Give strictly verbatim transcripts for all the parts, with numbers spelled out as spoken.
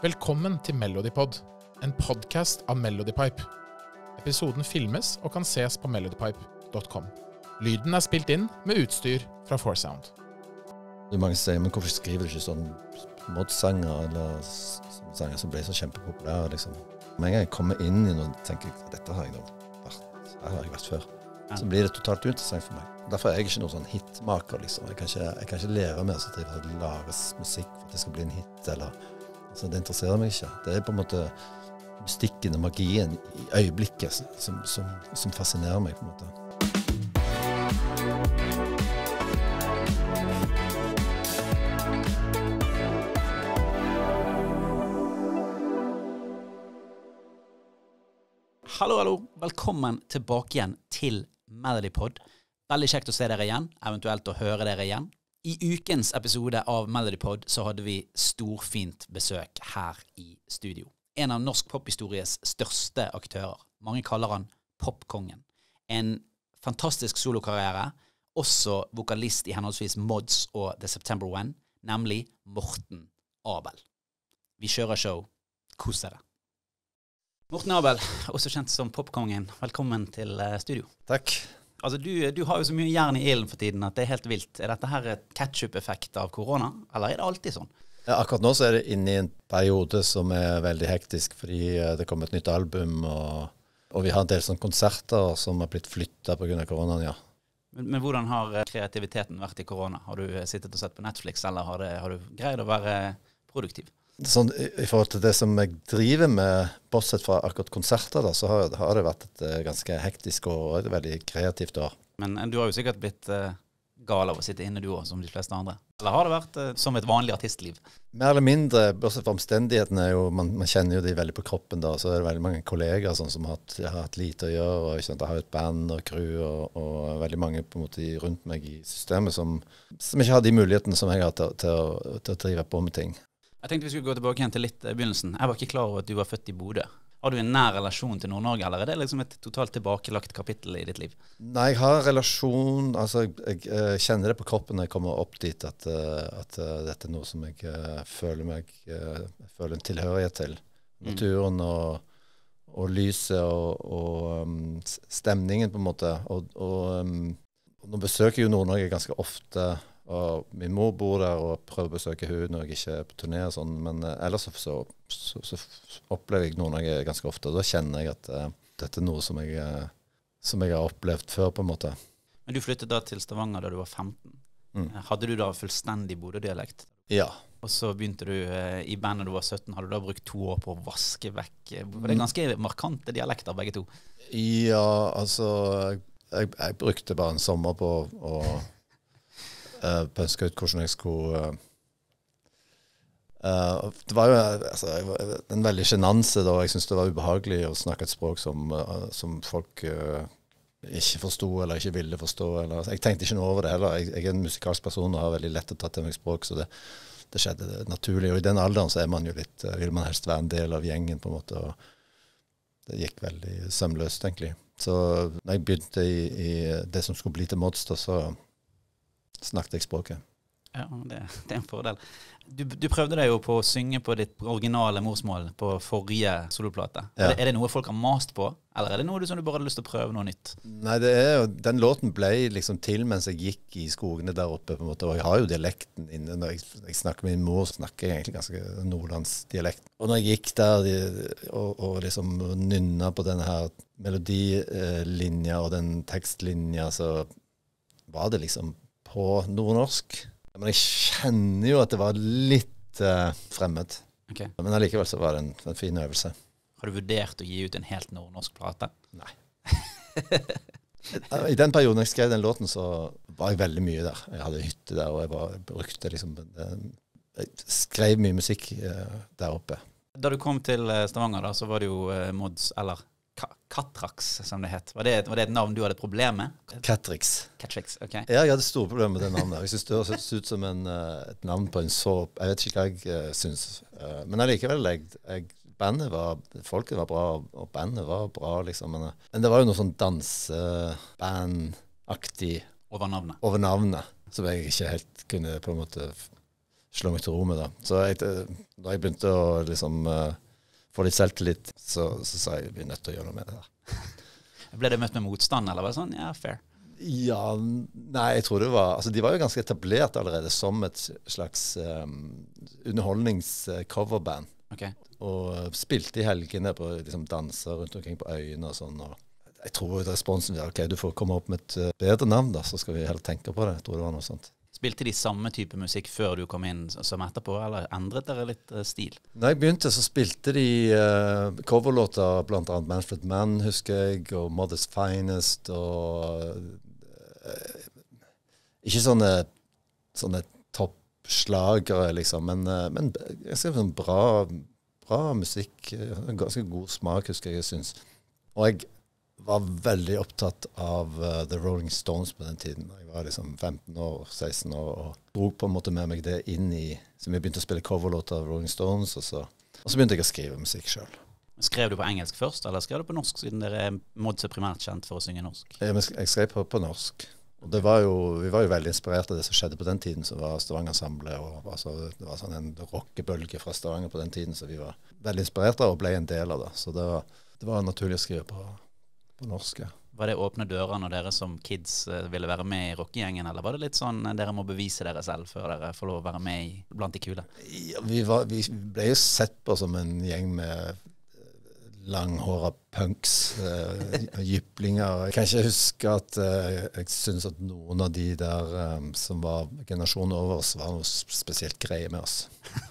Velkommen til Melodypod, en podcast av Melodypipe. Episoden filmes og kan ses på melodypipe punktum com. Lyden er spilt inn med utstyr fra Forsound. Det er mange som sier, men hvorfor skriver du ikke sånn modsanger eller sanger som ble så kjempepopulære, liksom? Men en gang jeg kommer inn i noe, tenker jeg, dette har jeg da vært, her har jeg vært før. Så blir det totalt uinteressant for meg. Derfor er jeg ikke noen sånn hitmaker, liksom. Jeg kan ikke, jeg kan ikke lære mer så driver det lages musikk for at det skal bli en hit, eller... Altså, det interesserer meg ikke. Det er på en måte mystikken og magien i øyeblikket som, som, som fascinerer meg, på en måte. Hallo, hallo. Velkommen tilbake igjen til Melodypod. Veldig kjekt å se dere igjen, eventuelt å høre dere igjen. I ukens episode av Melodypod så hadde vi storfint besøk her i studio. En av norsk pophistories største aktører. Mange kaller han popkongen. En fantastisk solokarriere, også vokalist i henholdsvis Mods og The September When, nemlig Morten Abel. Vi kjører show. Kos dere. Morten Abel, også kjent som popkongen. Velkommen til studio. Takk. Altså, du, du har jo så mye jern i ilden for tiden at det er helt vilt. Er dette her et ketchup-effekt av korona, eller er det alltid sånn? Ja, akkurat nå så er det inne i en periode som er veldig hektisk, fordi det kommer et nytt album, og, og vi har en del sånne konserter som har blitt flyttet på grunn av koronaen, ja. Men, men hvordan har kreativiteten vært i korona? Har du sittet og sett på Netflix, eller har, det, har du greid å være produktiv? Sånn, i forhold til det som jeg driver med, bortsett fra akkurat konserter, da, så har, har det vært et uh, ganske hektisk og et veldig kreativt år. Men du har jo sikkert blitt uh, gal av å sitte inne du også, som de fleste andre. Eller har det vært uh, som et vanlig artistliv? Mer eller mindre, bortsett fra omstendighetene, er jo, man, man kjenner jo de veldig på kroppen da, så er det veldig mange kolleger sånn, som har hatt, har hatt lite å gjøre, og ikke sant, jeg har et band og crew, og, og veldig mange på en måte rundt meg i systemet som, som ikke har de mulighetene som jeg har til, til, å, til å drive på med ting. Jeg tenkte vi skulle gå tilbake igjen til litt begynnelsen. Jeg var ikke klar over at du var født i Bodø. Har du en nær relasjon til Nord-Norge, eller er det liksom et totalt tilbakelagt kapittel i ditt liv? Nei, jeg har en relasjon, altså jeg, jeg, jeg kjenner det på kroppen når jeg kommer opp dit, at, at dette er noe som jeg uh, føler meg, uh, føler en tilhørighet til. Naturen og, og lyset og, og um, stemningen på en måte. Og, og, um, og nå besøker jo Nord-Norge ganske ofte, og min mor bor der og prøver å besøke hun når jeg ikke er på turné og sånn, men uh, ellers så, så, så, så opplever jeg Nord-Norge ganske ofte, og da kjenner jeg at uh, dette er noe som jeg, uh, som jeg har opplevd før på en måte. Men du flyttet da til Stavanger da du var femten. Mm. Hadde du da fullstendig Bodø-dialekt? Ja. Og så begynte du uh, i bandet da du var sytten, hadde du da brukt to år på å vaske vekk? For det er ganske markante dialekter begge to. Ja, altså, jeg, jeg brukte bare en sommer på å Uh, pønske ut hvordan jeg skulle uh, uh, det var jo altså, en veldig genanse da. Jeg synes det var ubehagelig å snakke et språk som, uh, som folk uh, ikke forstod eller ikke ville forstå eller, jeg tenkte ikke noe over det heller. Jeg, jeg er en musikalsk person og har veldig lett å ta til meg språk, så det, det skjedde det naturlig, og i den alderen så er man jo litt, uh, vil man helst være en del av gjengen på en måte, og det gikk veldig sømløst egentlig. Så når jeg begynte i, i det som skulle bli til Mods, så snakket jeg språket. Ja, det, det er en fordel. Du, du prøvde deg jo på å synge på ditt originale morsmål på forrige soloplate. Ja. Er, det, er det noe folk har mast på, eller er det noe du, som du bare hadde lyst til å prøve noe nytt? Nei, det er jo, den låten ble liksom til mens jeg gikk i skogene der oppe, på en måte, og jeg har jo dialekten inne. Når jeg, jeg snakker med min mor, så snakker jeg egentlig ganske nordlandsdialekt. Og når jeg gikk der de, og, og liksom nynna på denne her melodilinja og den tekstlinja, så var det liksom på nordnorsk. Men jeg kjenner jo at det var litt uh, fremmed. Okay. Men allikevel så var det en, en fin øvelse. Har du vurdert å gi ut en helt nordnorsk plate? Nei. I den perioden jeg skrev den låten, så var jeg veldig mye der. Jeg hadde hytte der, og jeg, var, jeg brukte liksom... Jeg skrev mye musikk uh, der oppe. Da du kom til Stavanger da, så var det jo uh, Mods, eller... Catrix, som det het. Var det, var det et navn du hadde problem med? Catrix. Catrix, ok. Ja, jeg hadde store problemer med det navnet. Jeg synes det høres ut som en, et navn på en såp. Jeg vet ikke hva jeg uh, synes. Uh, men allikevel, jeg, jeg, bandet var, folket var bra, og bandet var bra, liksom. Men, men det var jo noe sånn dansebandaktig over navnet. over navnet, som jeg ikke helt kunne på en måte slå meg til ro med det. Så jeg, da jeg begynte å liksom uh, få litt selvtillit, så, så sa jeg vi er nødt til å gjøre noe med det der. Ble det møtt med motstand, eller var det sånn? Ja, fair. Ja, nei, jeg tror det var, altså de var jo ganske etablert allerede som et slags um, underholdnings-coverband. Okay. Og spilte i helgene på liksom, danser rundt omkring på øyene og sånn, og jeg tror responsen var, ok, du får komme opp med et uh, bedre navn da, så skal vi heller tenke på det. Jeg tror det var noe sånt. Spilte de samme type musikk før du kom inn som etterpå, eller endret dere litt uh, stil? Når jeg begynte, så spilte de uh, coverlåter, blant annet Manfred Mann, husker jeg, og Mother's Finest, og uh, ikke sånne, sånne toppslagere, liksom, men, uh, men jeg skal sånn bra, bra musikk, ganske god smak, husker jeg, jeg synes. Og jeg var veldig opptatt av uh, The Rolling Stones på den tiden. Jeg var liksom femten år, seksten år, og drog på en måte med meg det inn i, så vi begynte å spille coverlåter av Rolling Stones, og så, og så begynte jeg å skrive musikk selv. Skrev du på engelsk først, eller skrev du på norsk, siden dere er Mods er primært kjent for å synge norsk? Jeg, jeg skrev på, på norsk. Og det var jo, vi var jo veldig inspirert av det som skjedde på den tiden, som var Stavanger-ensemblet, og altså, det var sånn en rockebølge fra Stavanger på den tiden, så vi var veldig inspirert av og ble en del av det. Så det var, det var naturlig å skrive på på norsk, ja. Var det åpne dører når dere som kids uh, ville være med i rockegjengen, eller var det litt sånn dere må bevise dere selv før dere får lov å være med i, blant de kule? Ja, vi, var, vi ble jo sett på som en gjeng med langhåra punks, uh, jyplinger. Jeg kan ikke huske at uh, jeg synes at noen av de der um, som var generasjonen over oss, var noe spesielt greie med oss.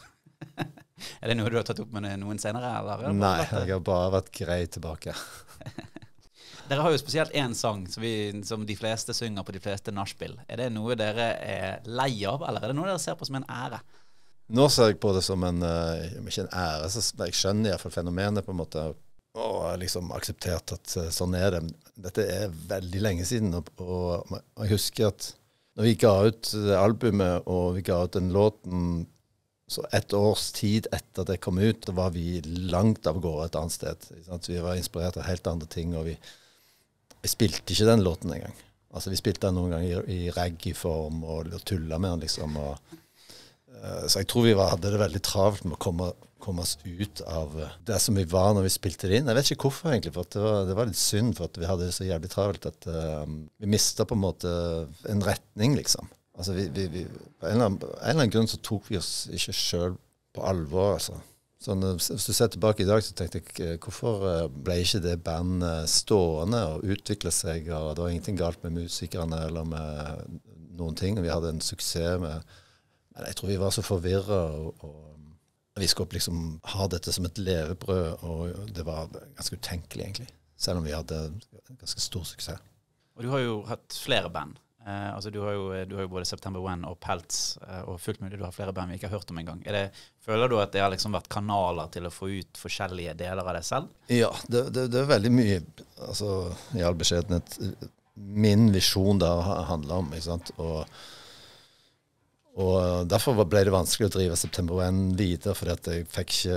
Er det noe du har tatt opp med noen senere, eller? Nei, jeg har bare vært grei tilbake. Dere har jo spesielt en sang som, vi, som de fleste synger på de fleste nachspiel. Er det noe dere er lei av, eller er det noe dere ser på som en ære? Nå ser jeg på det som en, uh, ikke en ære, så jeg skjønner i hvert fall fenomenet på en måte, og har liksom akseptert at uh, sånn er det. Dette er veldig lenge siden, og, og, og jeg husker at når vi ga ut det albumet, og vi ga ut den låten, så et års tid etter at det kom ut, da var vi langt av gårde et annet sted. Vi var inspirert av helt andre ting, og vi Jeg spilte ikke den låten en gang. Altså, vi spilte den noen ganger i, i reggae-form og, og tulla med den, liksom. Og, uh, så jeg tror vi var, hadde det veldig travelt med å komme, komme oss ut av det som vi var når vi spilte det inn. Jeg vet ikke hvorfor, egentlig, for det var, det var litt synd, for at vi hadde det så jævlig travelt at uh, vi mistet på en måte en retning, liksom. Altså, vi, vi, vi, på en eller, annen, en eller annen grunn så tok vi oss ikke selv på alvor, altså. Sånn, hvis du ser tilbake i dag, så tenkte jeg, hvorfor ble ikke det bandet stående og utvikle seg, og det var ingenting galt med musikerne eller med noen ting, og vi hadde en suksess med, men jeg tror vi var så forvirret, og, og vi skulle liksom ha dette som et levebrød, og det var ganske utenkelig egentlig, selv om vi hadde ganske stor suksess. Og du har jo hatt flere band. Eh, altså du har, jo, du har jo både September When og Peltz, eh, og fullt mulig du har flere band vi ikke har hørt om en gang. Er det, føler du at det har liksom vært kanaler til å få ut forskjellige deler av deg selv? Ja, det, det, det er veldig mye, altså i all beskjedenhet, min visjon der handler om, ikke sant, og, og derfor ble det vanskelig å drive September When videre, fordi at jeg fikk ikke,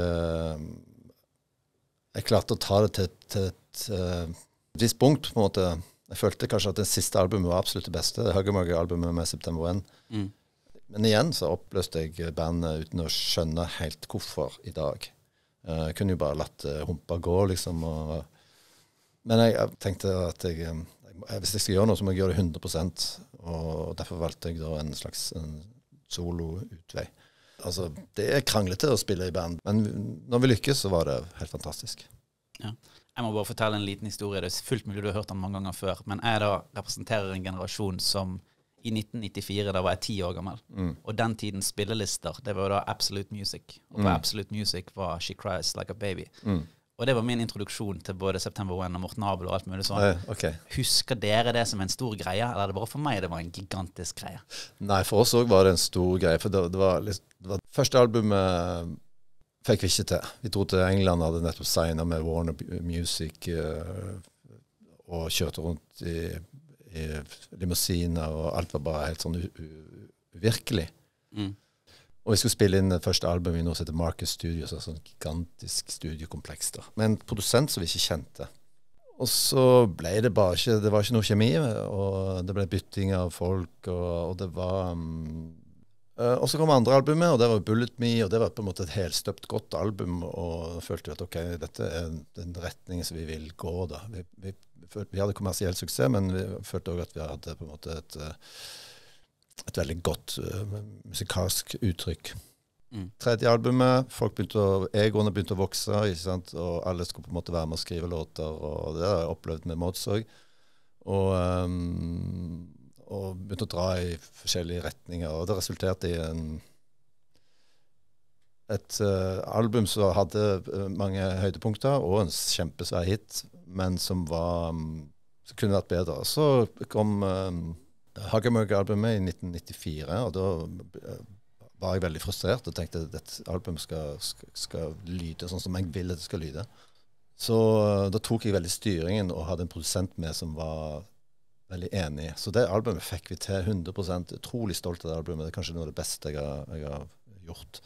jeg klarte å ta det til, til et, et visst punkt, på en måte. Jeg følte kanskje at det siste albumet var absolutt det beste, det Huggermugger-albumet med September When. Mm. Men igjen så oppløste jeg bandet uten å skjønne helt hvorfor i dag. Jeg kunne jo bare latt humpa gå, liksom. Og, men jeg, jeg tenkte at jeg, jeg, hvis jeg skal gjøre noe, så må jeg gjøre det hundre prosent. Og derfor valgte jeg da en slags en solo-utvei. Altså, det er kranglete å spille i band, men når vi lykkes, så var det helt fantastisk. Ja. Jeg må bare fortelle en liten historie. Det er fullt mulig du har hørt den mange ganger før, men jeg da representerer en generasjon som i nitten nittifire, da var jeg ti år gammel. Mm. Og den tidens spillelister, det var da Absolute Music. Og på mm. Absolute Music var She Cries Like a Baby. Mm. Og det var min introduksjon til både September When og Morten Abel og alt mulig sånn. Eh, okay. Husker dere det som en stor greie, eller er det bare for meg det var en gigantisk greie? Nei, for oss også var det en stor greie, for det, det, var, det var første albumet fikk vi ikke til. Vi dro til England, hadde nettopp signet med Warner Music uh, og kjørte rundt i, i limousiner, og alt var bare helt sånn uvirkelig. Mm. Og vi skulle spille inn det første albumet i noe som heter Marcus Studios, altså en gigantisk studiokompleks der. Med en produsent som vi ikke kjente. Og så ble det bare ikke, det var ikke noe kjemi, og det ble bytting av folk, og, og det var... Um, Uh, og så kom andre albumet, og det var Bullet Me, og det var på en måte et helstøpt godt album, og følte at ok, dette er den retningen som vi vil gå da. Vi, vi, vi hadde kommersiell suksess, men vi følte også at vi hadde på en måte et, et veldig godt uh, musikalsk uttrykk. Mm. Tredje albumet, folk begynte å, egoene begynte å vokse, ikke sant? Og alle skulle på en måte være med å skrive låter, og det har jeg opplevd med Mods også. Og... Um, og begynte å dra i forskjellige retninger, og det resulterte i en, et uh, album som hadde uh, mange høydepunkter, og en kjempesvær hit, men som, var, um, som kunne vært bedre. Så kom um, Hagemøg-albumet i nitten nittifire, og da uh, var jeg veldig frustrert, og tenkte at dette albumet skal, skal, skal lyde sånn som jeg vil at det skal lyde. Så uh, da tok jeg veldig styringen, og hadde en produsent med som var veldig enig. Så det albumet fikk vi til hundre prosent. Utrolig stolt av det albumet. Det er kanskje noe av det beste jeg har, jeg har gjort.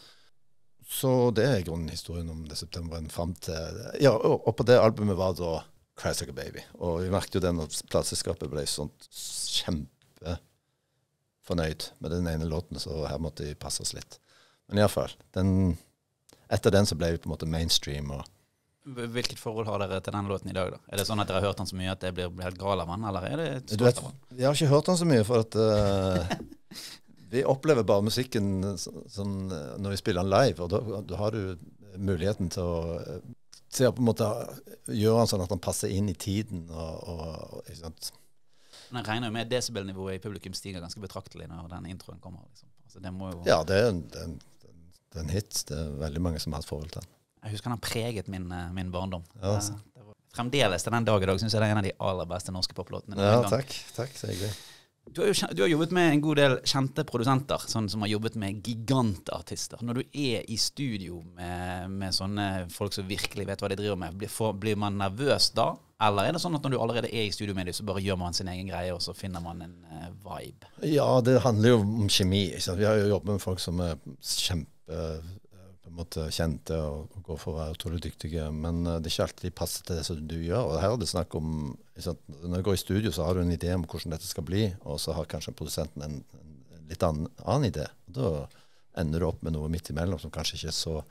Så det er grunnhistorien om det septemberen frem til... Ja, og, og på det albumet var da Cry Like a Baby. Og vi merket jo det når plateselskapet ble sånn kjempe fornøyd med den ene låten, så her måtte vi passe oss litt. Men i alle fall, den, etter den så ble vi på en måte mainstream og Hvilket forhold har dere til den låten i dag da? Er det sånn at dere har hørt den så mye at det blir helt gal av den, eller er det stolt vet, av den? Vi har ikke hørt den så mye, for at uh, vi opplever bare musikken sånn, når vi spiller den live, og da, da har du muligheten til å, til å på en måte gjøre den sånn at den passer inn i tiden, og, og, og ikke sant? Men jeg regner jo med desibelnivået i publikum stiger ganske betraktelig når den introen kommer. Liksom. Altså, det må jo... Ja, det er en, det er en, det er en hit. Det er veldig mange som har hatt forhold til den. Jeg husker han har preget min, min barndom. Ja, altså. det var, fremdeles til den dag i dag synes jeg det er en av de aller beste norske poplåtene. Ja, takk. Takk, så hyggelig. Du har jo du har jobbet med en god del kjente produsenter, sånn som har jobbet med gigantartister. Når du er i studio med, med sånne folk som virkelig vet hva de driver med, blir, for, blir man nervøs da? Eller er det sånn at når du allerede er i studio med dem, så bare gjør man sin egen greie, og så finner man en uh, vibe? Ja, det handler jo om kjemi. Ikke sant? Vi har jo jobbet med folk som er kjempe... på en måte kjente og, og går for å være utrolig dyktige, men uh, det er ikke alltid de passer til det som du gjør. Og her er det snakk om, sant, når du går i studio så har du en idé om hvordan dette skal bli, og så har kanskje produsenten en, en litt annen, annen idé. Og da ender du opp med noe midt imellom som kanskje ikke er så,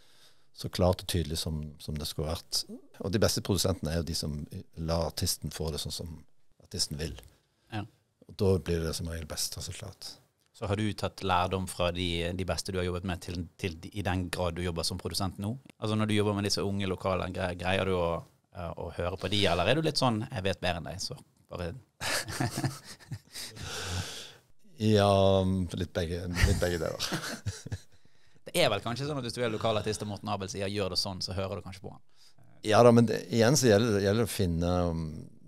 så klart og tydelig som, som det skulle vært. Og de beste produsentene er jo de som lar artisten få det sånn som artisten vil. Ja. Og da blir det som regel best resultat. Så har du tatt lærdom fra de, de beste du har jobbet med til, til i den grad du jobber som produsent nå? Altså når du jobber med disse unge lokale, greier, greier du å, å høre på de, eller er du litt sånn, jeg vet bedre enn deg, så bare... Ja, litt begge, litt begge deler. Det er vel kanskje sånn at hvis du er lokal artist og Morten Abel sier gjør det sånn, så hører du kanskje på han. Ja da, men det, igjen så gjelder det gjelder å finne... Um,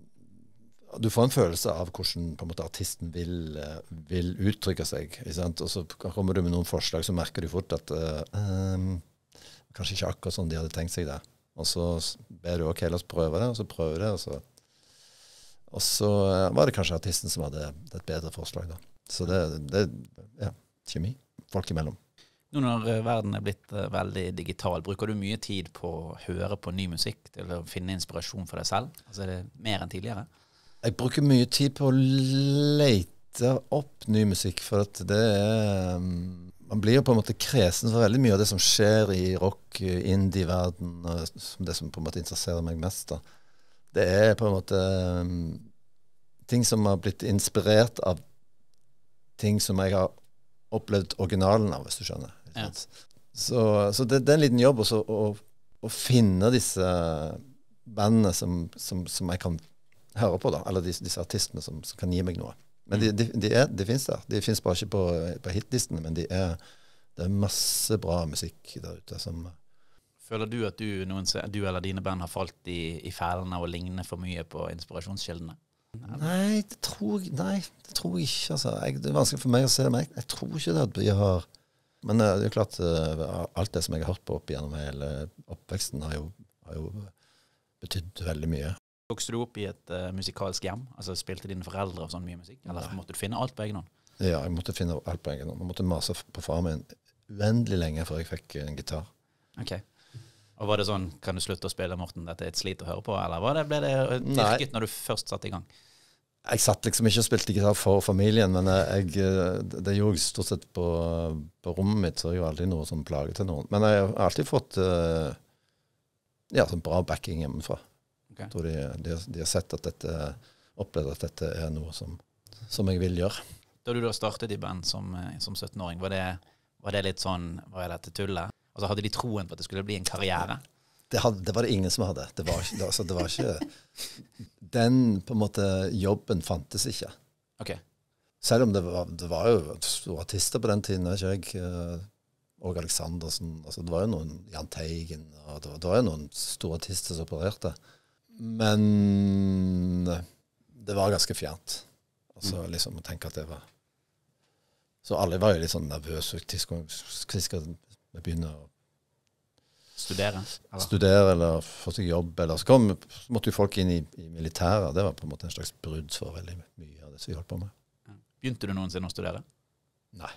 du får en følelse av hvordan på en måte, artisten vil, vil uttrykke seg. Ikke sant? Og så kommer du med noen forslag, så merker du fort at uh, um, kanskje ikke akkurat sånn de hadde tenkt seg det. Og så ber du ok, la oss prøve det, og så prøver det. Og så, og så uh, var det kanskje artisten som hadde et bedre forslag. Da. Så det er ja, kjemi. Folk imellom. Nå når verden er blitt uh, veldig digital, bruker du mye tid på å høre på ny musikk til å finne inspirasjon for deg selv? Altså er det mer enn tidligere? Jeg bruker mye tid på å lete opp ny musikk, for at det er... Man blir jo på en måte kresen for veldig mye av det som skjer i rock, indie-verden, det som på en måte interesserer meg mest. Da. Det er på en måte ting som har blitt inspirert av ting som jeg har opplevd originalen av, hvis du skjønner. Ja. Så, så det, det er en liten jobb også, å, å finne disse bandene som, som, som jeg kan høre på da, eller disse, disse artistene som, som kan gi meg noe. Men de, de, de, er, de finnes der. De finnes bare ikke på, på hitlistene, men de er, det er masse bra musikk der ute som... Føler du at du, noen, du eller dine band har falt i, i fælene og ligner for mye på inspirasjonskildene? Nei, det tror, nei, det tror jeg ikke. Altså. Jeg, det er vanskelig for meg å se det, men jeg, jeg tror ikke det at vi har... Men det er jo klart, alt det som jeg har hørt på opp gjennom hele oppveksten har jo, har jo betydd veldig mye. Vokste du opp i et uh, musikalsk hjem? Altså spilte dine foreldre og sånn mye musikk? Eller Nei. Måtte du finne alt på egen hånd? Ja, jeg måtte finne alt på egen hånd. Jeg måtte mase på far min uendelig lenge før jeg fikk en gitar. Ok. Og var det sånn, kan du slutte å spille, Morten, dette er et slit å høre på? Eller var det, ble det dyrket når du først satte i gang? Jeg satt liksom ikke og spilte gitar for familien, men jeg, det, det gjorde jeg stort sett på, på rommet mitt, så jeg har aldri noe sånn plage til noen. Men jeg har alltid fått ja, sånn bra backing hjemmefra. Okay. Jeg tror de, de, de har sett at dette, opplevd at dette er noe som, som jeg vil gjøre. Da du da startet i band som, som sytten-åring, var det, var det litt sånn, var det dette tullet? Altså hadde de troen på at det skulle bli en karriere? Det, hadde, det var det ingen som hadde. Det var ikke, altså, det var ikke den på en måte jobben fantes ikke. Ok. Selv om det var, det var jo store artister på den tiden, ikke jeg, Åge Aleksandersen, altså det var jo noen Jahn Teigen, og det var, det var jo noen store artister som opererte. Men det var ganske fjernt. Altså mm. liksom å tenke at det var... Så alle var jo litt sånn nervøse, hva skal vi begynne å studere, eller? Studere eller få seg jobb, eller så, kom, så måtte jo folk inn i, i militæret. Det var på en måte en slags brudd for veldig mye av det som vi holdt på med. Begynte du noensinne å studere? Nei.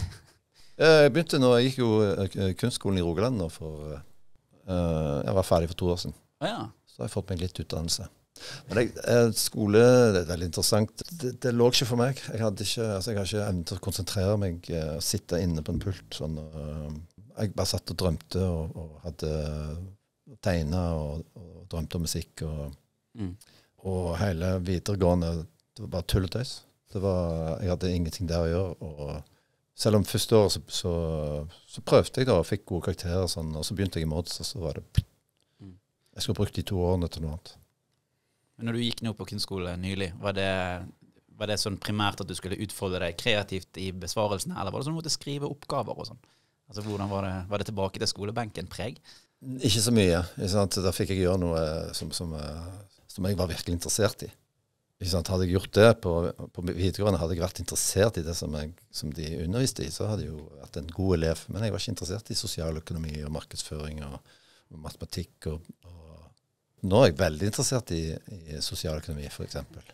Jeg begynte når jeg gikk jo kunstskolen i Rogaland nå for, uh, jeg var ferdig for to år siden. Ah, ja. Så har jeg fått meg litt utdannelse. Men jeg, skole, det er veldig interessant. Det, det lå ikke for meg. Jeg hadde ikke, altså jeg har ikke evnen til å konsentrere meg, uh, sitte inne på en pult sånn, uh, jeg bare satt og drømte og, og hadde tegnet og, og drømte om musikk og, mm. og hele videregående, det var bare tull og tøys. Det var, jeg hadde ingenting der å gjøre, og selv om første året så, så, så prøvde jeg da og fikk gode karakterer, sånn, og så begynte jeg i mods, og så var det, mm. jeg skulle bruke de to årene til noe annet. Men når du gikk nå på kunstskole nylig, var det, var det sånn primært at du skulle utfordre deg kreativt i besvarelsene, eller var det sånn at du måtte skrive oppgaver og sånn? Altså, hvordan var det, var det tilbake til skolebenken preg? Ikke så mye. Ikke sant? Da fikk jeg gjøre noe som, som, som jeg var virkelig interessert i. Ikke sant? Hadde jeg gjort det på, på videregående, hadde jeg vært interessert i det som, jeg, som de underviste i, så hadde jeg jo vært en god elev. Men jeg var ikke interessert i sosialøkonomi og markedsføring og, og matematikk. Og, og nå er jeg veldig interessert i, i sosialøkonomi, for eksempel.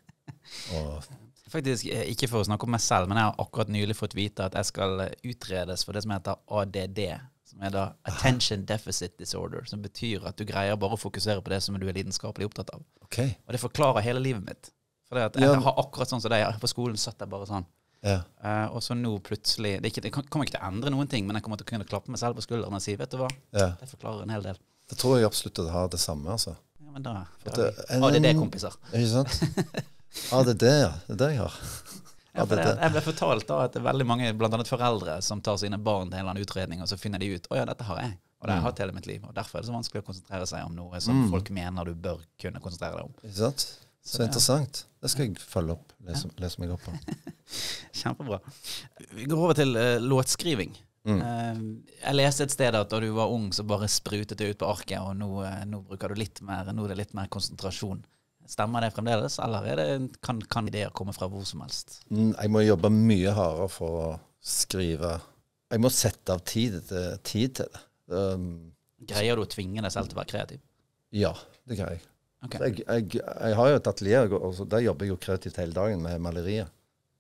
Og... Faktisk, ikke for å snakke om meg selv, men jeg har akkurat nylig fått vite at jeg skal utredes for det som heter A D D, som er da Attention Deficit Disorder, som betyr at du greier bare å fokusere på det som du er lidenskapelig opptatt av. Okay. Og det forklarer hele livet mitt. For det at jeg har akkurat sånn som det, på skolen satt jeg bare sånn. Ja. Uh, og så nå plutselig, det, ikke, det kommer ikke til å endre noen ting, men jeg kommer til å kunne klappe meg selv på skulderen og si, vet du hva, ja. Det forklarer en hel del. Det tror jeg absolutt at jeg har det samme, altså. Ja, men da, det, A D D-kompiser. Ikke sant? Ja, det er det, ja. Det er det jeg har. Ja, for det, jeg ble fortalt da at det er veldig mange, blant annet foreldre, som tar sine barn til en eller annen utredning, og så finner de ut, å ja, dette har jeg, og det har jeg hatt hele mitt liv, og derfor er det så vanskelig å konsentrere seg om noe som mm. folk mener du bør kunne konsentrere deg om. Ikke sant? Så, så interessant. Det skal jeg følge opp, lese, ja. lese meg opp på. Kjempebra. Vi går over til uh, låtskriving. Mm. Uh, jeg leste et sted at da du var ung, så bare sprutet det ut på arket, og nå, uh, nå bruker du litt mer, nå er det litt mer konsentrasjon. Stemmer det fremdeles, eller er det, kan, kan ideer komme fra hvor som helst? Jeg må jobbe mye hardere for å skrive. Jeg må sette av tid til, tid til det. Um, greier du å tvinge deg selv til å være kreativ? Ja, det greier jeg. Okay. Jeg, jeg. Jeg har jo et atelier, og der jobber jeg jo kreativt hele dagen med malerier.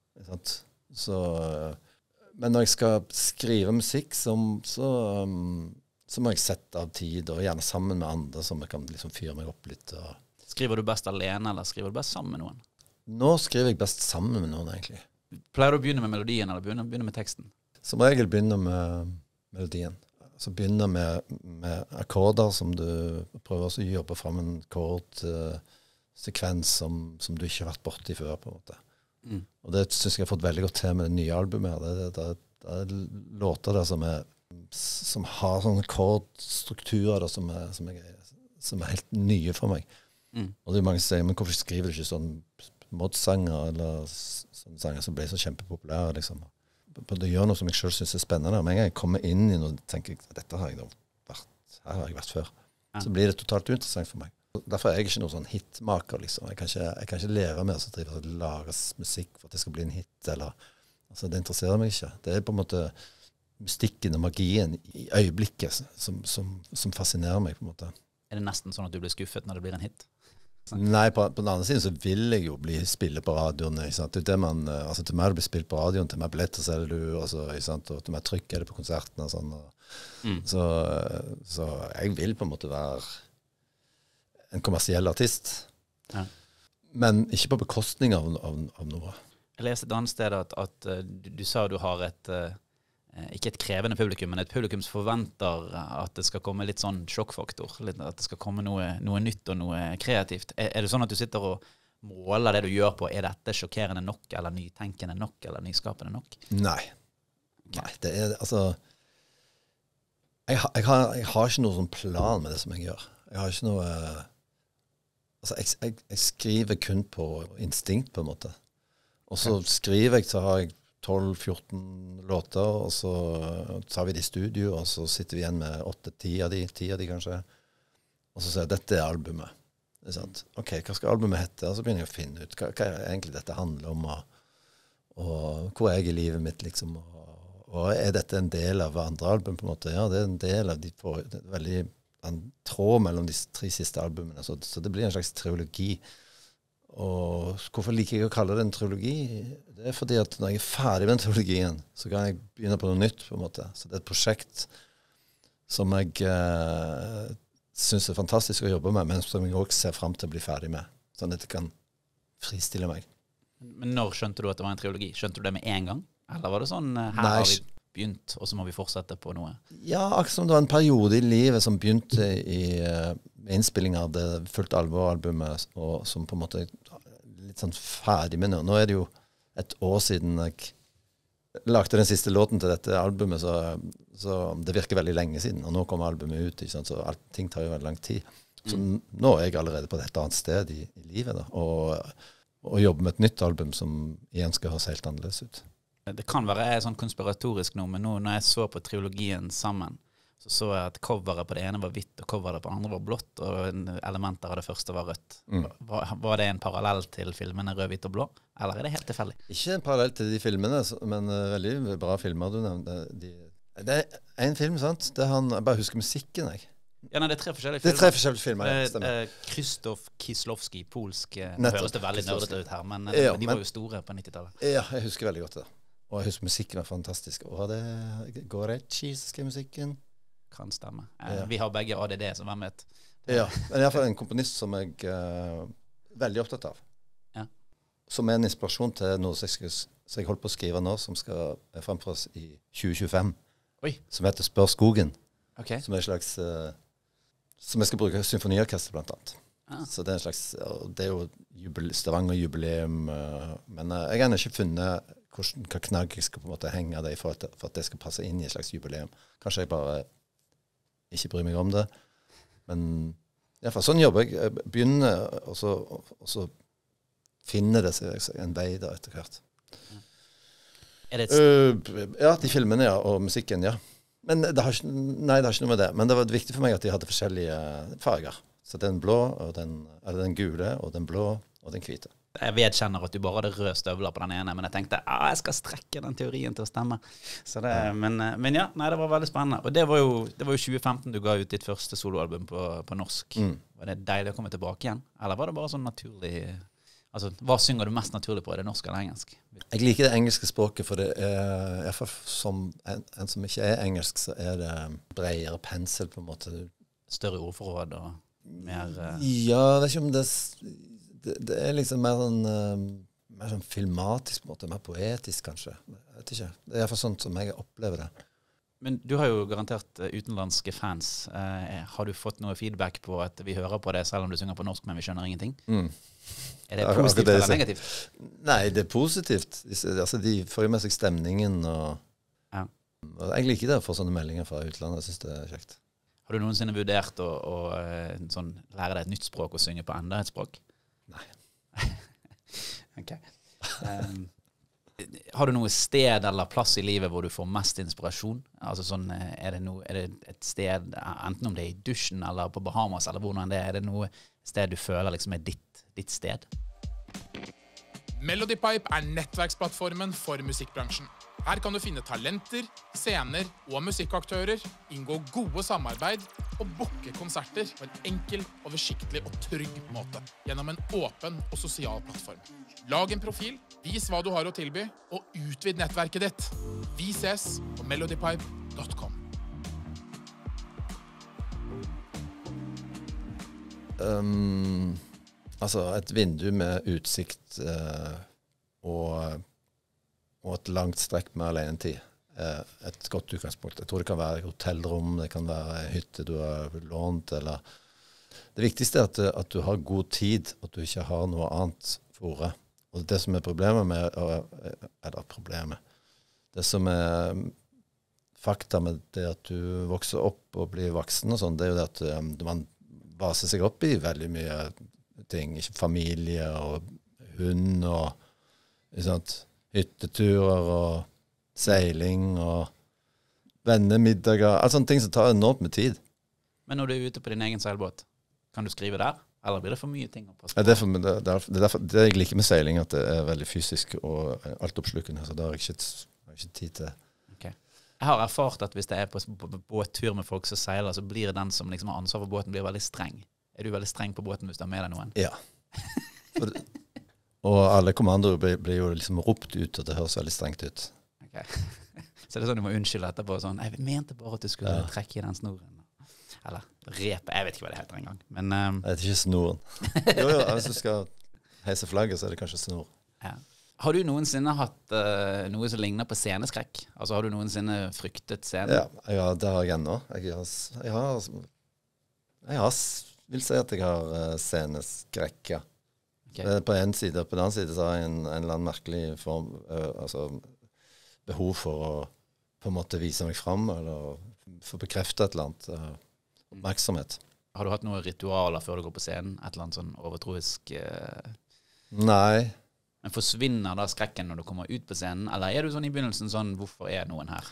Så, men når jeg skal skrive musikk, så, så, så må jeg sette av tid, og gjerne sammen med andre, som jeg kan liksom fyre meg opp litt. Og skriver du best alene, eller skriver du best sammen med noen? Nå skriver jeg best sammen med noen, egentlig. Pleier du å begynne med melodien, eller begynne, begynne med teksten? Som regel begynner med melodien. Så begynner med, med akkorder som du prøver å jobbe frem en akkordsekvens uh, som, som du ikke har vært borti før, på en måte. Mm. Og det synes jeg har fått veldig godt til med det nye albumet. Det, det, det, det er låter der som, er, som har sånne akkordstrukturer som, er, som, er, som er helt nye for meg. Mm. Og det er mange som sier, men hvorfor skriver du ikke sånn modsanger eller sånne sanger som ble så kjempepopulære, liksom. Det gjør noe som jeg selv synes er spennende. Men en gang jeg kommer inn i noe, tenker jeg, dette har jeg da vært, her har jeg vært før. Ja. Så blir det totalt uinteressant for meg. Derfor er jeg ikke noen sånn hitmaker, liksom. Jeg kan ikke, jeg kan ikke leve med å drive og lage musikk for at det skal bli en hit, eller, altså det interesserer meg ikke. Det er på en måte mystikken og magien i øyeblikket som, som, som fascinerer meg, på en måte. Er det nesten sånn at du blir skuffet når det blir en hit? Nei, på, på den andre siden så vil jeg jo bli spille på radioen, ikke sant? Det er det man, altså til meg det blir spilt på radioen, til meg billetter selger du, altså, ikke sant? Og til meg trykker det på konsertene og sånn. Og, mm. så, så jeg vil på en måte være en kommersiell artist. Ja. Men ikke på bekostning av, av, av noe. Jeg leste et annet sted at, at uh, du, du sa du har et, uh, ikke et krevende publikum, men et publikum som forventer at det skal komme litt sånn sjokkfaktor, litt, at det skal komme noe, noe nytt og noe kreativt. Er, er det sånn at du sitter og måler det du gjør på, er dette sjokkerende nok, eller nytenkende nok, eller nyskapende nok? Nei. Nei, det er, altså, jeg, jeg, har, jeg har ikke noen sånn plan med det som jeg gjør. Jeg har ikke noe, altså, jeg, jeg, jeg skriver kun på instinkt, på en måte. Og så skriver jeg, så har jeg tolv fjorten låter, og så tar vi det i studio, og så sitter vi igjen med åtte ti av de, ti av de kanskje. Og så sier jeg, dette er albumet. Det er sant. Ok, hva skal albumet hete? Og så begynner jeg å finne ut hva, hva egentlig dette handler om, og, og hvor er jeg i livet mitt, liksom. Og, og er dette en del av andre album, på en måte? Ja, det er en del av de for, det er veldig en tråd mellom de tre siste albumene, så, så det blir en slags trilogi. Og hvorfor liker jeg å kalle det en trilogi? Det er fordi at når jeg er ferdig med den trilogien, så kan jeg begynne på noe nytt, på en måte. Så det er et prosjekt som jeg eh, synes er fantastisk å jobbe med, men som jeg også ser frem til å bli ferdig med, sånn at jeg kan fristille meg. Men når skjønte du at det var en trilogi? Skjønte du det med en gang? Eller var det sånn, her Nei, har vi begynt, og så må vi fortsette på noe? Ja, akkurat som det var en periode i livet som begynte i uh, innspilling av det fullt alvor-albumet, og som på en måte litt sånn ferdig med nå. Nå er det jo et år siden jeg lagde den siste låten til dette albumet, så, så det virker veldig lenge siden, og nå kommer albumet ut, ikke sant? Så alt, ting tar jo veldig lang tid. Så mm. nå er jeg allerede på et annet sted i, i livet, da, og, og jobber med et nytt album som igjen skal høres helt annerledes ut. Det kan være jeg er sånn konspiratorisk nå, men nå når jeg så på trilogien sammen, så så jeg at coveret på det ene var hvitt, og coveret på det andre var blått, og elementer av det første var rødt. Mm. Var, var det en parallell til filmene Rød, Hvitt og Blå, eller er det helt tilfeldig? Ikke en parallell til de filmene, men uh, veldig bra filmer du nevnte. De, det er en film, sant? Det er han, jeg bare husker musikken, jeg. Ja, nei, det er tre forskjellige filmer. Det er tre forskjellige filmer, ja, stemmer. Eh, Krzysztof Kieslowski, polsk, Nettopp. Høres det veldig nerdete ut her, men, ja, men de var jo store på nittitallet. Ja, jeg husker veldig godt det. Og jeg husker musikken var fantastisk. Og det Gorecki som skrev musikken. Kan stemme. Eh, ja. Vi har begge A D D, som hvem vet. Ja, men i hvert fall en komponist som jeg er uh, veldig opptatt av. Ja. Som er en inspirasjon til noe som jeg, skal, som jeg holdt på å skrive nå, som skal fremføres i tjue tjuefem. Oi. Som heter Spør skogen. Okay. Som er en slags uh, som jeg skal bruke symfoniorkester blant annet. Ah. Så det er en slags, det er jo jubile, Stavanger jubileum, uh, men uh, jeg har ennå ikke funnet hvordan, hva knagg jeg skal på en måte henge det i for at, for at det skal passe inn i et slags jubileum. Kanskje jeg bare ikke bryr meg om det. Men i hvert fall sånn jobber jeg. Jeg begynner, og så, og så finner det seg en vei da etter hvert. Ja. Er det et... uh, ja, de filmene, ja, og musikken, ja. Men det har ikke, nei, det har ikke noe med det. Men det var viktig for meg at de hadde forskjellige farger. Så den blå, og den, eller den gule, og den blå, og den hvite. Jeg vedkjenner at du bare hadde røde støvler på den ene, men jeg tenkte, ah, jeg skal strekke den teorien til å stemme. Så det, men, men ja, nei, det var veldig spennende. Og det var jo, det var jo tjue femten du ga ut ditt første soloalbum på, på norsk. Mm. Var det deilig å komme tilbake igjen? Eller var det bare sånn naturlig... Altså, hva synger du mest naturlig på? Er det norsk eller engelsk? Jeg liker det engelske språket, for det er, i hvert fall som en, en som ikke er engelsk, så er det bredere pensel på en måte. Større ordforråd og mer... Uh... Ja, jeg vet ikke om det... Det, det er liksom mer sånn, uh, mer sånn filmatisk på en måte, mer poetisk kanskje. Jeg vet ikke. Det er i hvert fall sånn som jeg opplever det. Men du har jo garantert utenlandske fans. Uh, har du fått noe feedback på at vi hører på det selv om du synger på norsk, men vi skjønner ingenting? Mm. Er det positivt det, eller negativt? Nei, det er positivt. Altså, de får jo med seg stemningen, og, ja. og jeg liker det å få sånne meldinger fra utlandet. Jeg synes det er kjekt. Har du noensinne vurdert å, å sånn, lære deg et nytt språk og synge på enda et språk? Nei. Ok. Um, har du noe sted eller plass i livet hvor du får mest inspirasjon? Altså sånn, er det, noe, er det et sted, enten om det er i dusjen eller på Bahamas, eller hvordan det er, er det noe sted du føler liksom er ditt, ditt sted? Melodypipe er nettverksplattformen for musikkbransjen. Her kan du finne talenter, scener og musikkaktører, inngå gode samarbeid og booke konserter på en enkel, oversiktlig og trygg måte gjennom en åpen og sosial plattform. Lag en profil, vis hva du har å tilby, og utvid nettverket ditt. Vi ses på melodypipe punktum com. Um, Altså et vindu med utsikt eh, og, og et langt strekk med alenetid. Eh, et godt utgangspunkt. Jeg tror det kan være et hotellrom, det kan være en hytte du har lånt, eller... Det viktigste er at, at du har god tid, at du ikke har noe annet fore. Og det som er problemet med, eller problemet, det som er fakta med det at du vokser opp og blir voksen og sånn, det er jo det at um, man baser seg opp i veldig mye ting, ikke familie og hund og ikke sant, hytteturer og seiling og vennemiddager, alt sånne ting som tar enormt med tid. Men når du er ute på din egen seilbåt, kan du skrive der? Eller blir det for mye ting å passe på? Ja, det, er for, det, er, det er derfor det jeg liker med seiling, at det er veldig fysisk og altoppslukende, så da har jeg ikke, har jeg ikke tid til. Okay. Jeg har erfart at hvis det er på, på, på båttur med folk som seiler, så blir den som liksom har ansvar for båten, blir veldig streng. Er du veldig streng på båten hvis du har med deg noen? Ja. For, og alle kommandoer blir, blir jo liksom ropt ut, og det høres veldig strengt ut. Okay. Så det er sånn du må unnskylde etterpå, sånn, jeg mente bare at du skulle ja. trekke i den snoren. Eller repet, jeg vet ikke hva det heter engang. Men um, det er ikke snoren. Jo, jo, hvis du skal heise flagget, så er det kanskje snor. Ja. Har du noensinne hatt uh, noe som ligner på sceneskrekk? Altså, har du noensinne fryktet scenen? Ja, ja, det har jeg ennå. Jeg har, jeg har, jeg har, vil si at jeg har uh, sceneskrekk, ja. Okay. På en side, og på den annen side så har jeg en, en eller annen merkelig form, uh, altså behov for å på en måte vise meg frem, eller få bekreftet et eller annet. Uh, oppmerksomhet. Har du hatt noen ritualer før du går på scenen? Et eller annet sånn overtroisk eh... Nei. Men forsvinner da skrekken når du kommer ut på scenen? Eller er du sånn i begynnelsen sånn, hvorfor er noen her?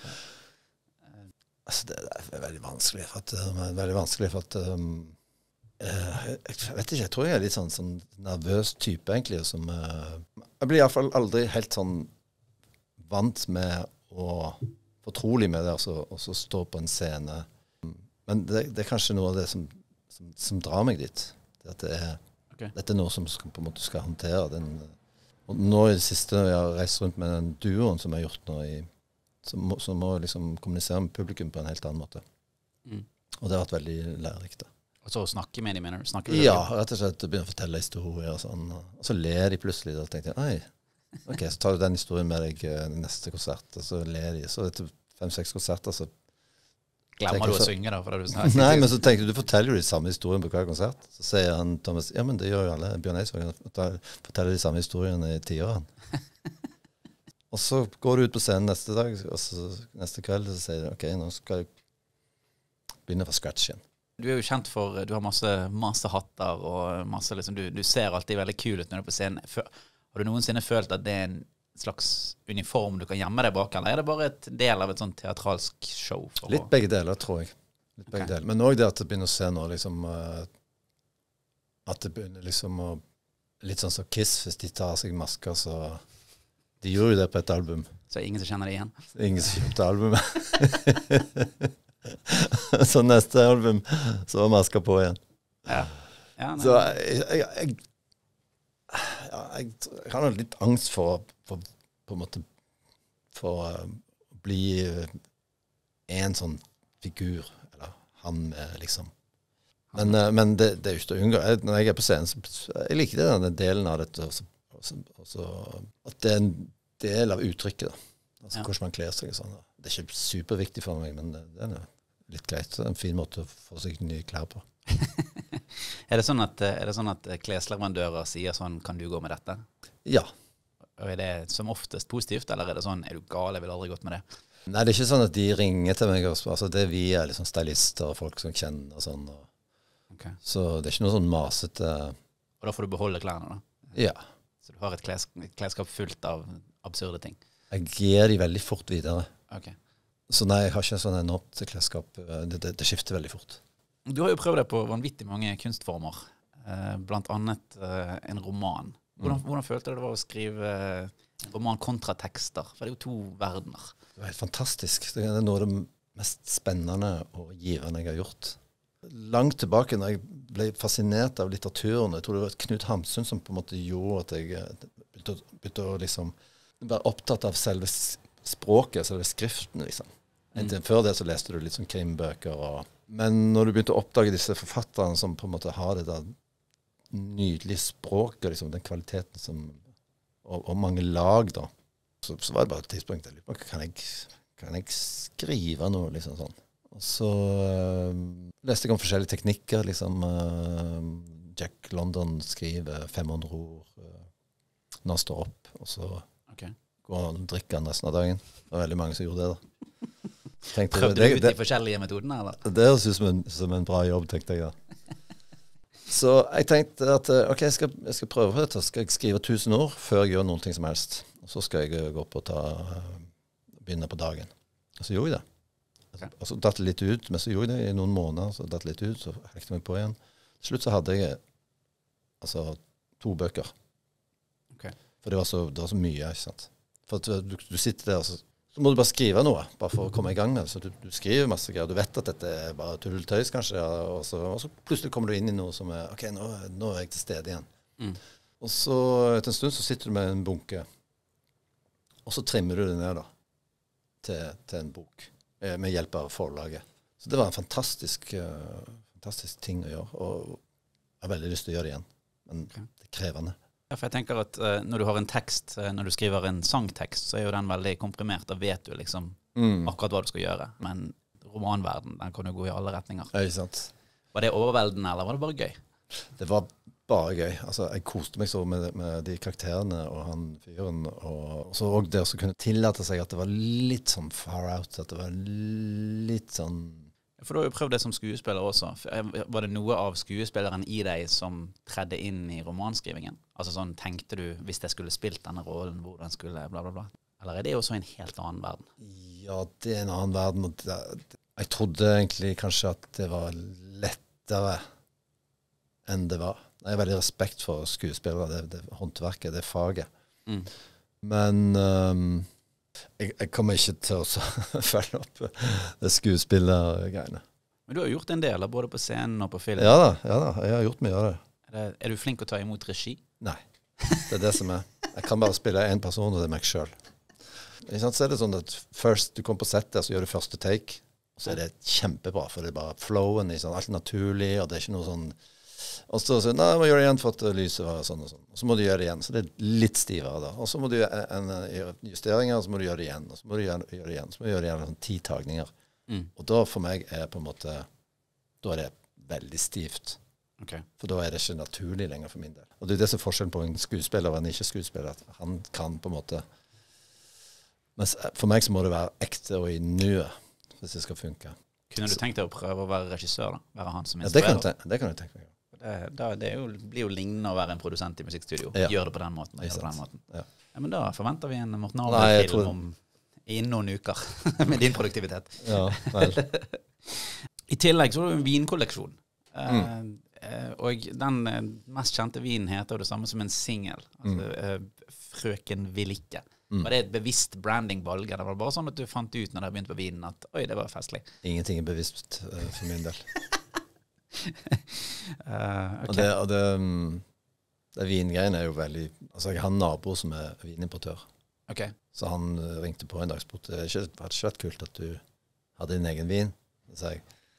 Altså, det, det er veldig vanskelig for at, um, veldig vanskelig for at um, uh, jeg vet ikke, jeg tror jeg er litt sånn, sånn nervøs type egentlig, som uh, jeg blir i hvert fall aldri helt sånn vant med å fortrolig med det, og så stå på en scene. Men det, det er kanskje noe av det som, som, som drar meg dit. Det at det er, okay. Dette er noe som skal, på en måte skal håndtere. Den, og nå i det siste, jeg har reist rundt med den duoen som jeg har gjort nå, i, som, må, som må liksom kommunisere med publikum på en helt annen måte. Mm. Og det har vært veldig lærerikt. Og så snakke med dem, mener du? Snakker du ja, rett og slett begynne å fortelle historier og sånn. Og så ler de plutselig, og tenkte jeg, oi, ok, så tar du den historien med deg neste konsert, og så ler de. Så etter fem-seks konserter, så glemmer du å synge da? For du snakker. Nei, men så tenker du, du forteller jo de samme historien på hver konsert. Så sier han, Thomas, ja, men det gjør jo alle. Bjørn Eidsvåg forteller de samme historiene i tiåren. Og så går du ut på scenen neste dag, og så neste kveld, så sier du, ok, nå skal jeg begynne fra scratch igjen. Du er jo kjent for, du har masse, masse hatter, og masse, liksom, du, du ser alltid veldig kul ut når du er på scenen. Har du noensinne følt at det er en slags uniform du kan gjemme deg bak, eller er det bare et del av et sånt teatralsk show? Litt å... begge deler, tror jeg. Litt begge okay. deler. Men også det at det begynner å se nå, liksom, uh, at det begynner liksom å, litt sånn som Kiss, hvis de tar seg masker, så de gjorde jo det på et album. Så ingen som kjenner det igjen? Ingen som kjøpte albumet. Så neste album, så var masker på igjen. Ja. Ja, så jeg, jeg, jeg Ja, jeg, jeg har litt angst for, for på en måte for å uh, bli uh, en sånn figur, eller han uh, liksom. Men, uh, men det, det er jo ikke å unngå. Jeg, når jeg er på scenen, så jeg liker det, den delen av dette, også, også, også, at det er en del av uttrykket da. Altså ja. Hvordan man kler seg og sånn. Det er ikke superviktig for meg, men det, det er litt greit. Det er en fin måte å få seg nye klær på. Er det sånn at, er det sånn at klesleverandører sier sånn, kan du gå med dette? Ja. Og er det som oftest positivt, eller er det sånn, er du gal, jeg vil aldri gått med det? Nei, det er ikke sånn at de ringer til meg, altså det er vi er liksom stylister og folk som kjenner og sånn. Og, okay. Så det er ikke noe sånn masete. Og da får du beholde klærne da? Ja. Så du har et, kles, et klesskap fullt av absurde ting? Jeg gir de veldig fort videre. Ok. Så nei, jeg har ikke sånn enormt klesskap, det, det, det skifter veldig fort. Du har jo prøvd deg på vanvittig mange kunstformer, blant annet en roman. Hvordan, mm. hvordan følte du det var å skrive en roman kontra tekster? For det er jo to verdener. Det var helt fantastisk. Det er noe av det mest spennende og givende jeg har gjort. Langt tilbake når jeg ble fascinert av litteraturen, jeg tror det var Knut Hamsun som på en måte gjorde at jeg begynte, begynte å liksom være opptatt av selve språket, selve skriften liksom. Mm. Før det så leste du litt sånn krimbøker og men når du begynte å oppdage disse forfatterne som på en måte har det der nydelig språk, og liksom den kvaliteten som, og, og mange lag da. Så, så var det bare et tidspunkt, jeg lurer på, kan jeg, kan jeg skrive noe, liksom sånn. Og så øh, leste jeg om forskjellige teknikker, liksom, øh, Jack London skriver fem hundre ord øh, når han står opp, og så okay. går han og drikker resten av dagen. Det var veldig mange som gjorde det da. Tenkte, Prøvde det, du ut det, de forskjellige metodene, eller? Det høres ut som en, som en bra jobb, tenkte jeg da. Så jeg tenkte at ok, jeg skal, jeg skal prøve dette. Skal jeg skrive tusen ord før jeg gjør noen ting som helst. Og så skal jeg gå opp og ta, begynne på dagen. Og så gjorde jeg det. Okay. Og så datt det litt ut, men så gjorde jeg det i noen måneder. Så datt det litt ut, så hekte jeg meg på igjen. Til slutt så hadde jeg altså to bøker. Okay. For det var, så, det var så mye, ikke sant? For at du, du sitter der, og så, så må du bare skrive noe, bare for å komme i gang med det. Så du, du skriver masse greier, du vet at dette er bare tulltøys kanskje, ja, og, så, og så plutselig kommer du inn i noe som er, ok, nå, nå er jeg til stede igjen. Mm. Og så etter en stund så sitter du med en bunke, og så trimmer du det ned da, til, til en bok, med hjelp av forlaget. Så det var en fantastisk, uh, fantastisk ting å gjøre, og jeg har veldig lyst til å gjøre det igjen, men okay. det er krevende. Ja, for jeg tenker at uh, når du har en tekst, uh, når du skriver en sangtekst, så er jo den veldig komprimert, da vet du liksom mm. akkurat hva du skal gjøre, men romanverden, den kan jo gå i alle retninger. Ja, ikke sant. Var det overveldende, eller var det bare gøy? Det var bare gøy. Altså, jeg koste meg så med, med de karakterene og han fyren, og så også det å kunne tillate seg at det var litt sånn far out, at det var litt sånn... For du har jo prøvd det som skuespiller også. Var det noe av skuespilleren i deg som tredde inn i romanskrivingen? Altså sånn, tenkte du, hvis jeg skulle spilt denne rollen, hvordan skulle bla bla bla? Eller er det også en helt annen verden? Ja, det er en annen verden. Og det, jeg trodde egentlig kanskje at det var lettere enn det var. Jeg har veldig respekt for skuespillere, det, det håndverket, det faget. Mm. Men um, jeg, jeg kommer ikke til å følge opp det skuespillergreiene. Men du har gjort en del, både på scenen og på film. Ja da, ja da, jeg har gjort mye av det. Er, det, er du flink å ta imot regi? Nei, det er det som er. Jeg kan bare spille en person, og det er meg selv. Så er det sånn at først du kommer på settet, så gjør du første take, og så er det kjempebra, for det er bare flowen, alt er naturlig, og det er ikke noe sånn... Og så sier du, nei, jeg må gjøre det igjen for at lyset var sånn og sånn. Og så må du gjøre det igjen, så det er litt stivere da. Og så må du gjøre en, en justeringer, og så må du gjøre det igjen. Og så må du gjøre, gjøre det igjen, så må du gjøre det igjen sånn ti tagninger. Mm. Og da for meg er på en måte, da er det veldig stivt. Okay. For da er det ikke naturlig lenger for min del. Og det er det som er forskjellen på en skuespiller og en ikke-skuespiller, at han kan på en måte... Men for meg så må det være ekte og i nuet, hvis det skal funke. Kunne du tenkt deg å prøve å være regissør da? Være han som inspirerer? Ja, det kan jeg, det kan jeg tenke meg. Det, da, det er jo, blir jo lignende å være en produsent i musikkstudio. Ja. Gjør det på den måten. Gjør det på den måten. Ja. Ja, men da forventer vi en Morten Abel-film tror... om innen noen uker med din produktivitet. Ja, vel. I tillegg så har du en vinkolleksjon. Mm. Uh, og den uh, mest kjente vinen heter det samme som en single. Altså, uh, Frøken vil ikke. Mm. Var det et bevisst branding-valg? Eller var det bare sånn at du fant ut når du begynte på vinen at oi, det var festlig? Ingenting er bevisst uh, for min del. uh, okay. Og det, og det, um, det vingreiene er jo veldig... Altså, jeg har en nabo som er vinimportør. Okay. Så han uh, ringte på en dag og spurte, det hadde ikke vært kult at du hadde din egen vin. Så sa jeg...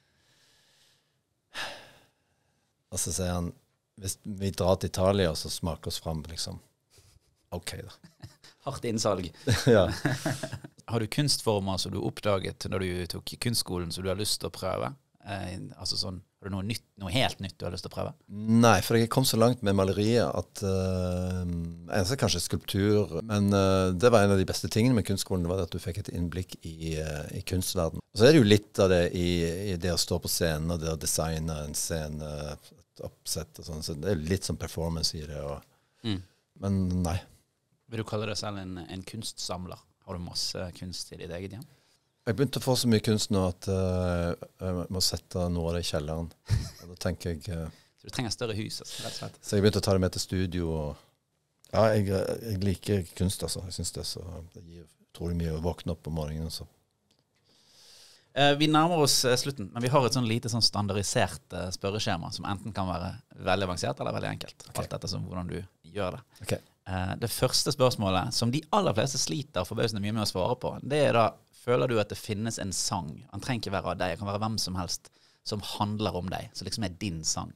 Og så sier han, hvis vi drar til Italia, så smaker oss frem, liksom. Ok, da. Hardt innsalg. Ja. Har du kunstformer som du oppdaget når du tok kunstskolen som du har lyst til å prøve? Eh, altså sånn, har du noe nytt, noe helt nytt du har lyst til å prøve? Nei, for jeg kom så langt med maleriet at uh, jeg ser kanskje skulptur, men uh, det var en av de beste tingene med kunstskolen, det var at du fikk et innblikk i, uh, i kunstverden. Og så er det jo litt av det i, i det å stå på scenen, og det å designe en scene, et oppsett og sånn, så det er litt sånn performance i det. Og, mm. Men nei. Vil du kalle deg selv en, en kunstsamler? Har du masse kunst i ditt eget hjem? Jeg begynte å få så mye kunst nå at uh, jeg må sette noe av det i kjelleren. Og da tenker jeg... Uh, så du trenger større hus, altså, rett og slett? Så jeg begynte å ta det med til studio. Og, ja, jeg, jeg liker kunst, altså. Jeg synes det, så, det gir utrolig mye å våkne opp om morgenen. Så. Uh, vi nærmer oss uh, slutten, men vi har et sånn lite sånn standardisert uh, spørreskjema som enten kan være veldig avansert eller veldig enkelt. Okay. Alt etter som hvordan du gjør det. Okay. Uh, det første spørsmålet, som de aller fleste sliter forbausende mye med å svare på, det er da, føler du at det finnes en sang, han trenger ikke være av deg, det kan være hvem som helst, som handler om deg, så liksom er din sang?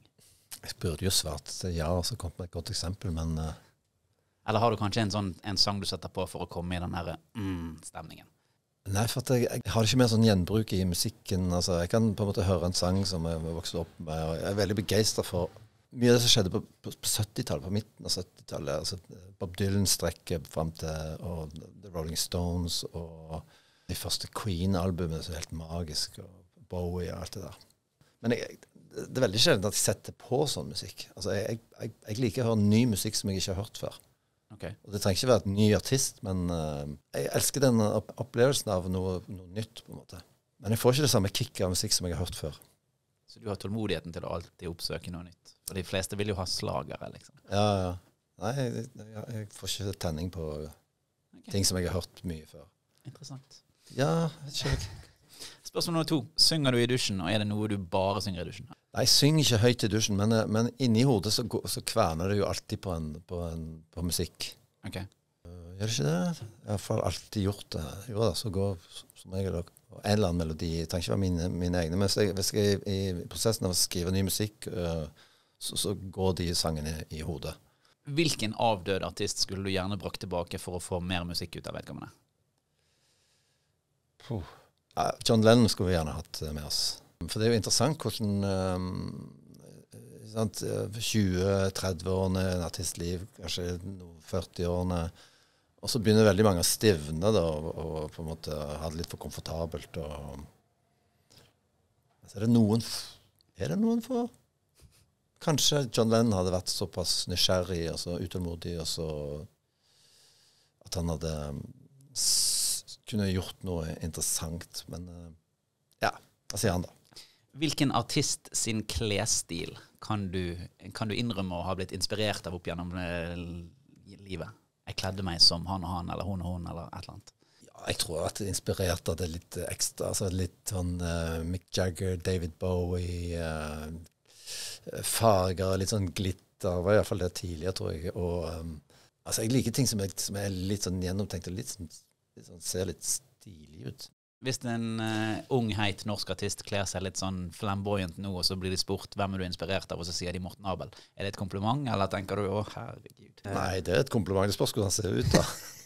Jeg burde jo svart ja, og så kom det et godt eksempel, men uh... Eller har du kanskje en, sånn, en sang du setter på for å komme i den der mm, stemningen? Nei, for at jeg, jeg har ikke mer sånn gjenbruk i musikken. Altså, jeg kan på en måte høre en sang som jeg vokste opp med, og jeg er veldig begeistret for mye av det som skjedde på, på, på syttitallet, på midten av syttitallet. Altså, Bob Dylan strekker frem til og The Rolling Stones og de første Queen-albumene som er helt magisk, og Bowie og alt det der. Men jeg, det er veldig sjelden at jeg setter på sånn musikk. Altså, jeg, jeg, jeg liker å høre ny musikk som jeg ikke har hørt før. Okay. Og det trenger ikke være et ny artist, men uh, jeg elsker den opplevelsen av noe, noe nytt, på en måte. Men jeg får ikke det samme kick av musikk som jeg har hørt før. Så du har tålmodigheten til å alltid oppsøke noe nytt? For de fleste vil jo ha slagere, liksom. Ja, ja. Nei, jeg, jeg, jeg får ikke tenning på okay. ting som jeg har hørt mye før. Interessant. Ja, vet ikke jeg. Spørsmål nummer to. Synger du i dusjen, og er det noe du bare synger i dusjen? Nei, jeg synger ikke høyt i dusjen, men, men inni hodet så, så kverner det jo alltid på, en, på, en, på musikk. Ok. Uh, gjør det ikke det? Jeg har i hvert fall alltid gjort det. Jo da, så går som regel en eller annen melodi. Det trenger ikke være mine, mine egne. Men hvis jeg, hvis jeg er i prosessen av å skrive ny musikk, uh, så, så går de sangene i, i hodet. Hvilken avdød artist skulle du gjerne brakt tilbake for å få mer musikk ut av vedkommende? Puh. Ja, John Lennon skulle vi gjerne hatt med oss. For det er jo interessant hvordan um, tjue-tretti-årene, en artistliv, kanskje førti-årene, og så begynner veldig mange å stivne da, og, og på en måte ha det litt for komfortabelt. Og, så er det noen, er det noen for? Kanskje John Lennon hadde vært såpass nysgjerrig og så utålmodig, og så at han hadde kunne gjort noe interessant, men ja, hva sier han da? Hvilken artist sin klesstil kan du, kan du innrømme å ha blitt inspirert av opp gjennom livet? Jeg kledde meg som han og han, eller hun og hun, eller et eller annet. Ja, jeg tror at det er inspirert av det litt ekstra, altså litt sånn uh, Mick Jagger, David Bowie, uh, farger, litt sånn glitter, var i hvert fall det tidligere, tror jeg. Og um, altså, jeg liker ting som er, som er litt sånn gjennomtenkt, og litt sånn, litt sånn, ser litt stilig ut. Hvis en uh, ung, heit norsk artist kler seg litt sånn flamboyant nå, og så blir de spurt hvem er du inspirert av, og så sier de Morten Abel. Er det et kompliment, eller tenker du, å herregud? Nei, det er et kompliment. Det spørs hvordan han ser ut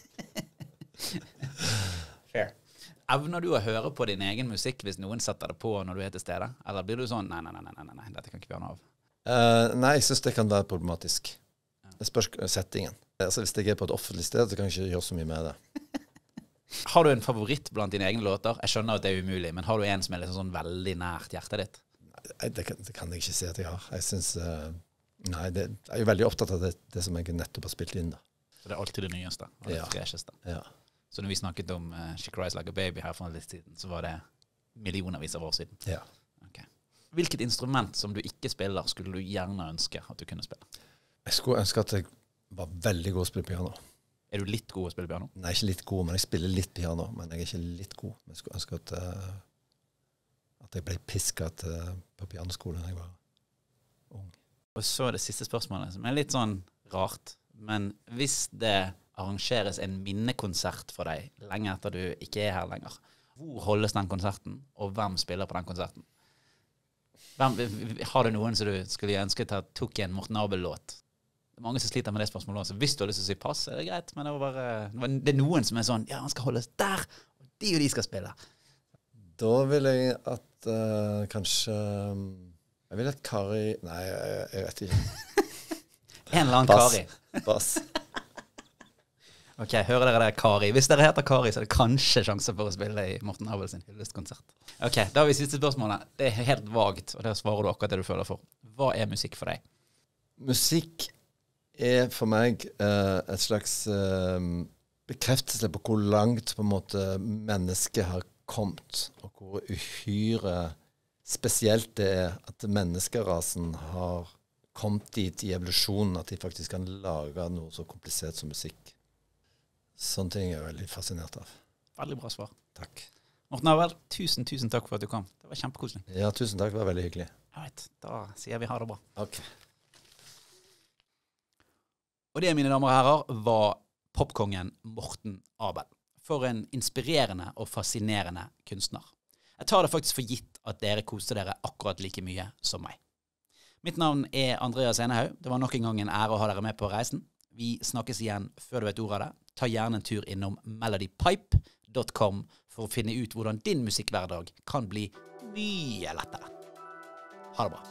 da. Fair. Evner du å høre på din egen musikk hvis noen setter det på når du er til stede? Eller blir du sånn, nei, nei, nei, nei, nei, nei dette kan ikke være noe av? Uh, nei, jeg synes det kan være problematisk. Det spørs settingen. Altså, hvis jeg er på et offentlig sted, så kan jeg ikke gjøre så mye med det. Har du en favoritt blant dine egne låter? Jeg skjønner at det er umulig, men har du en som er liksom sånn veldig nært hjertet ditt? Nei, det kan, det kan jeg ikke si at jeg har. Jeg synes, uh, nei, det, jeg er jo veldig opptatt av det, det som jeg nettopp har spilt inn da. Så det er alltid det nyeste, og det ja. fresheste. Ja. Så når vi snakket om uh, She Cries Like a Baby her for en litt siden, så var det millionervis av år siden. Ja. Okay. Hvilket instrument som du ikke spiller, skulle du gjerne ønske at du kunne spille? Jeg skulle ønske at jeg var veldig god å spille piano. Er du litt god å spille piano? Nei, ikke litt god, men jeg spiller litt piano, men jeg er ikke litt god. Jeg skulle ønske at, uh, at jeg ble pisket uh, på pianoskolen da jeg var ung. Og så det siste spørsmålet, som er litt sånn rart, men hvis det arrangeres en minnekonsert for deg lenge etter du ikke er her lenger, hvor holdes den konserten, og hvem spiller på den konserten? Hvem, har du noen som du skulle ønske at tok en Morten Abel-låt? Det er mange som sliter med det spørsmålet også. Hvis du har lyst til å si pass, er det greit, men det, var bare, det er noen som er sånn, ja, han skal holdes der, og de og de skal spille. Da vil jeg at uh, kanskje, jeg vil at Kari, nei, jeg, jeg vet ikke. En eller annen Kari. Bass. Ok, hører dere det, Kari? Hvis dere heter Kari, så er det kanskje sjanse for å spille i Morten Abel sin hyllestkonsert. Ok, da har vi siste spørsmålet. Det er helt vagt, og der svarer du akkurat det du føler for. Hva er musikk for deg? Musikk er for meg uh, et slags uh, bekreftelse på hvor langt på en måte mennesket har kommet, og hvor uhyre spesielt det er at menneskerasen har kommet dit i evolusjonen at de faktisk kan lage noe så komplisert som musikk. Sånne ting er jeg veldig fascinert av. Veldig bra svar. Takk. Morten Abel, tusen, tusen takk for at du kom. Det var kjempekoselig. Ja, tusen takk. Det var veldig hyggelig. Jeg vet, da sier vi ha det bra. Ok. Og det, mine damer og herrer, var popkongen Morten Abel. For en inspirerende og fascinerende kunstner. Jeg tar det faktisk for gitt at dere koste dere akkurat like mye som meg. Mitt navn er Andreas Enehaug. Det var nok en gang en ære å ha dere med på reisen. Vi snakkes igjen før du vet ordet av det. Ta gjerne en tur innom melody pipe dot com for å finne ut hvordan din musikkhverdag kan bli mye lettere. Ha det bra.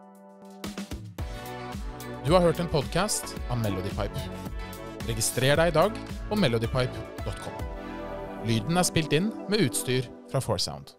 Du har hørt en podcast av Melody Pipe. Registrer deg i dag på melody pipe dot com. Lyden er spilt inn med utstyr fra four sound.